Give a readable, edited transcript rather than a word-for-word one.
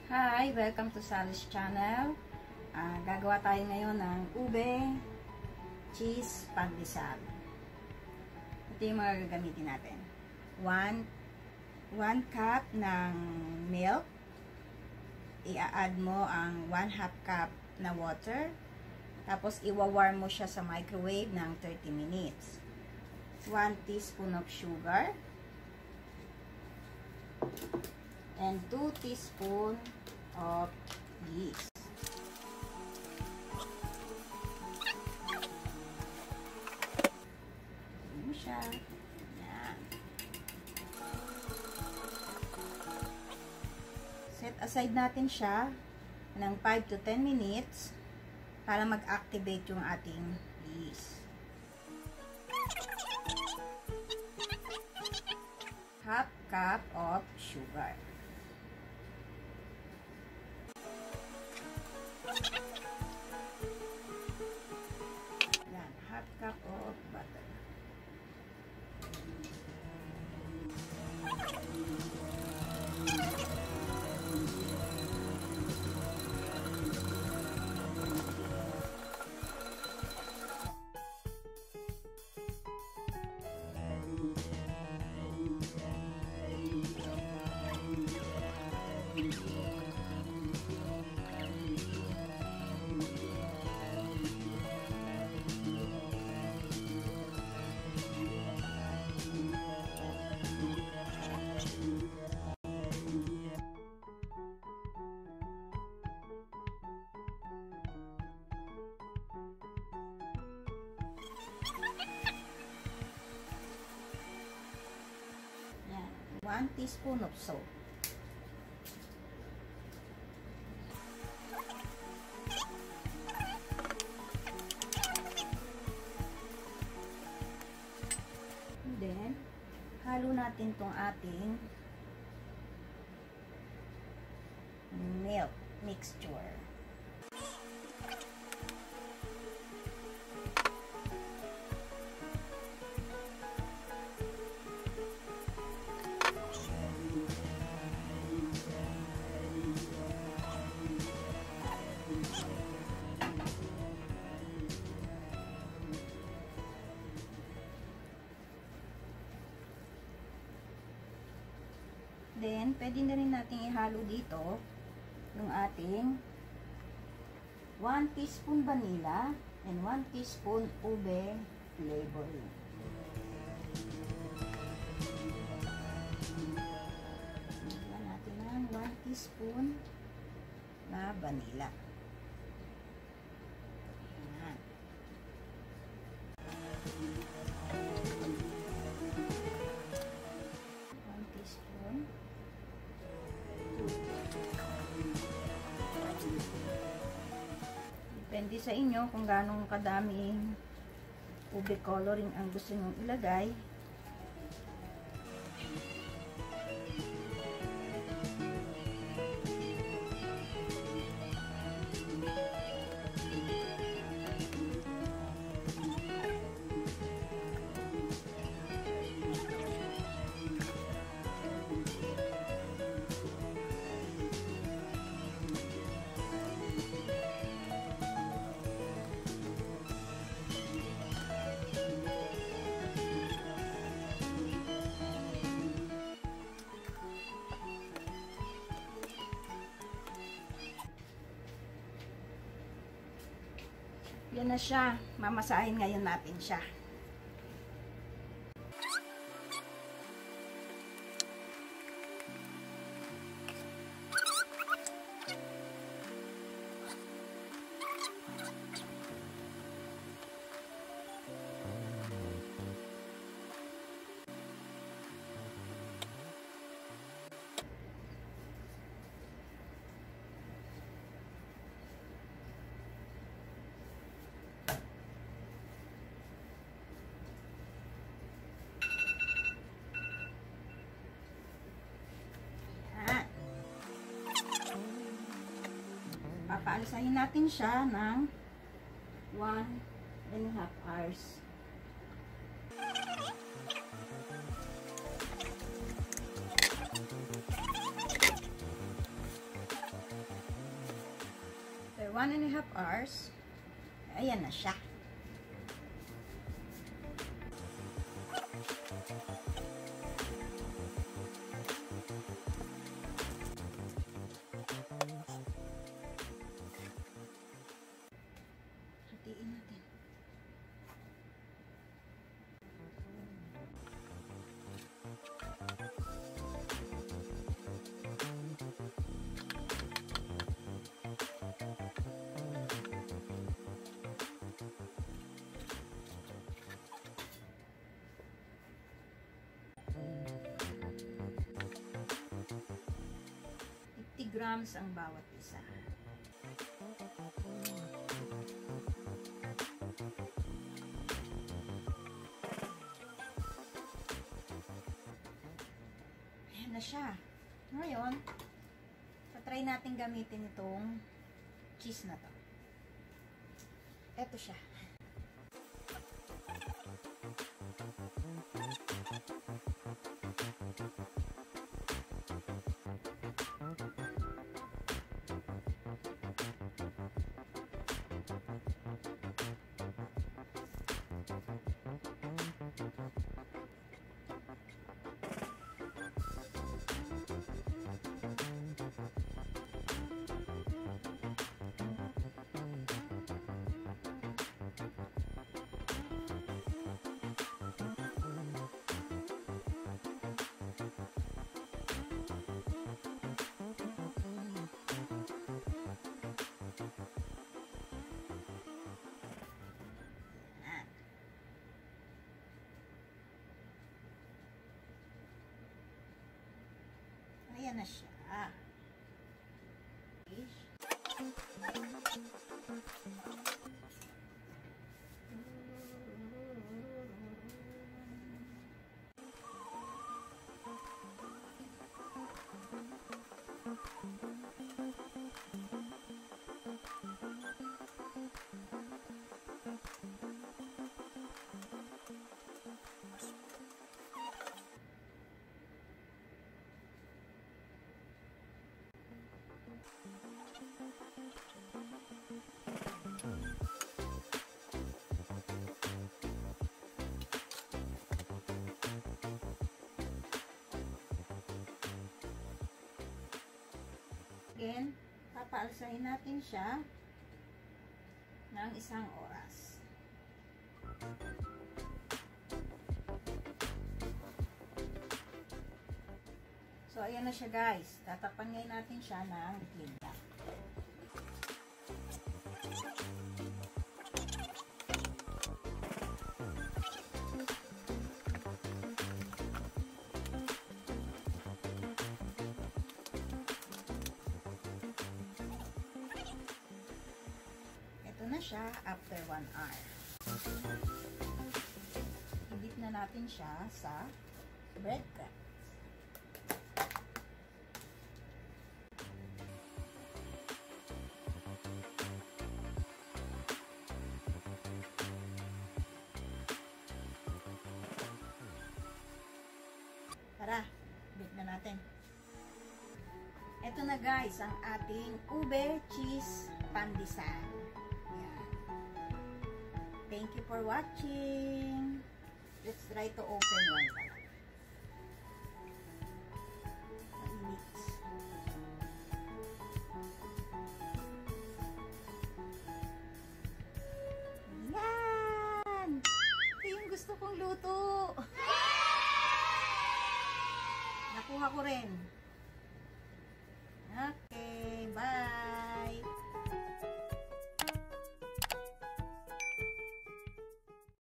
Hi! Welcome to Sally's channel. Gagawa tayo ngayon ng ube, cheese, pandesal. Ito yung mga gagamitin natin. 1 cup ng milk. I-add mo ang 1/2 cup na water. Tapos iwa-warm mo siya sa microwave ng 30 minutes. 1 teaspoon of sugar. And 2 teaspoon of yeast. Tignan mo siya. Yan. Set aside natin siya ng 5 to 10 minutes para mag-activate yung ating yeast. Half cup of sugar. Yan, half cup of butter. Yan, 1 teaspoon of salt. Then, halo natin tong ating milk mixture. Then, pwede na rin natin ihalo dito yung ating 1 teaspoon vanilla and 1 teaspoon ube flavor. Lagyan natin ng 1 teaspoon na vanilla. Ayan. Depende sa inyo kung ganong kadaming ube coloring ang gusto nyo ilagay. Yan na siya. Mamasahin ngayon natin siya. Papaalisahin natin siya ng 1.5 hours. 1.5 hours. Ayan na siya. Hatiin natin. Grams ang bawat isa. Ayan na siya. Ngayon, try natin gamitin itong cheese na to. Ito siya. Ayan na siya. Again, papaalsahin natin siya ng 1 oras. So, ayan na siya guys. Tatapan ngayon natin siya ng liquid lang. Ito na siya after 1 hour. Idip na natin siya sa breadcrumbs. Tara, bake na natin. Ito na guys, ang ating ube cheese pandesal. Ayan. Thank you for watching. Let's try to open one pa. Mainit. Yan! Ito yung gusto kong luto. Nakuha ko rin. Okay.